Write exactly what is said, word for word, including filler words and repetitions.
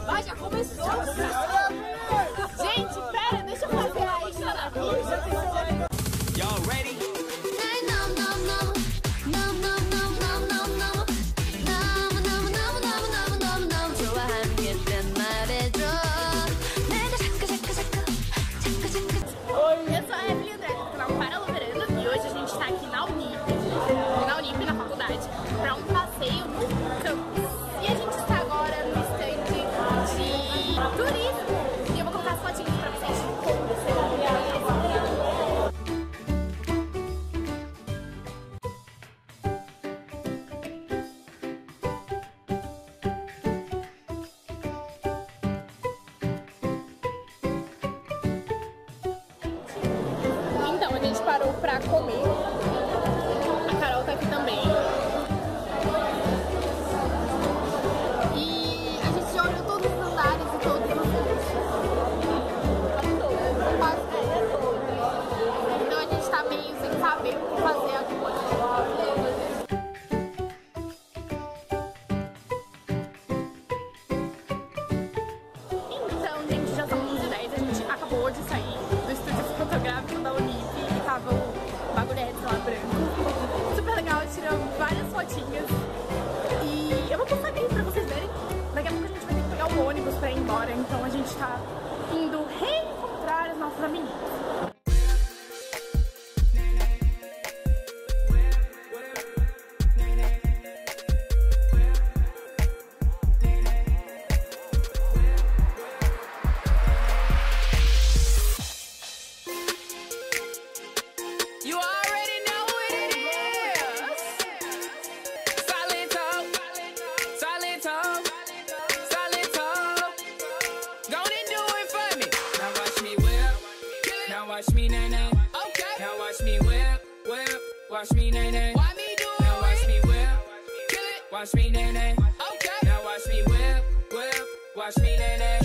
Vai, já começou. Gente, pera, deixa eu fazer a Isla. Y'all ready? Eu sou a Evelyn André, do canal Paralelo Veranda, e hoje a gente está aqui na Unip, na Unip, na faculdade, para um passeio no campus. E a gente está agora no stand de turismo, e eu vou colocar as fotinhas para vocês como você vai ver. Então, a gente parou pra comer. A Carol tá aqui também. E a gente já olhou todos os andares e todos os cursos. Então a gente tá meio sem saber o que fazer aqui hoje. Então, gente, já são onze e dez. A gente acabou de sair do estúdio fotográfico da Unip e tava o bagulho lá branco. Super legal, tiramos várias fotinhas. E eu vou postar aqui pra vocês verem. Daqui a pouco a gente vai ter que pegar o ônibus pra ir embora. Então a gente tá indo reencontrar os nossos amigos. You already know what it is. Silent talk, silent talk, silent talk. Go and do it for me. Now watch me whip, now watch me nay nay. Okay. Now watch me whip, whip, watch me nay nay. Why me do it? Now watch me whip, kill it. Watch me nay nay. Okay. Now watch me whip, whip, watch me nay nay.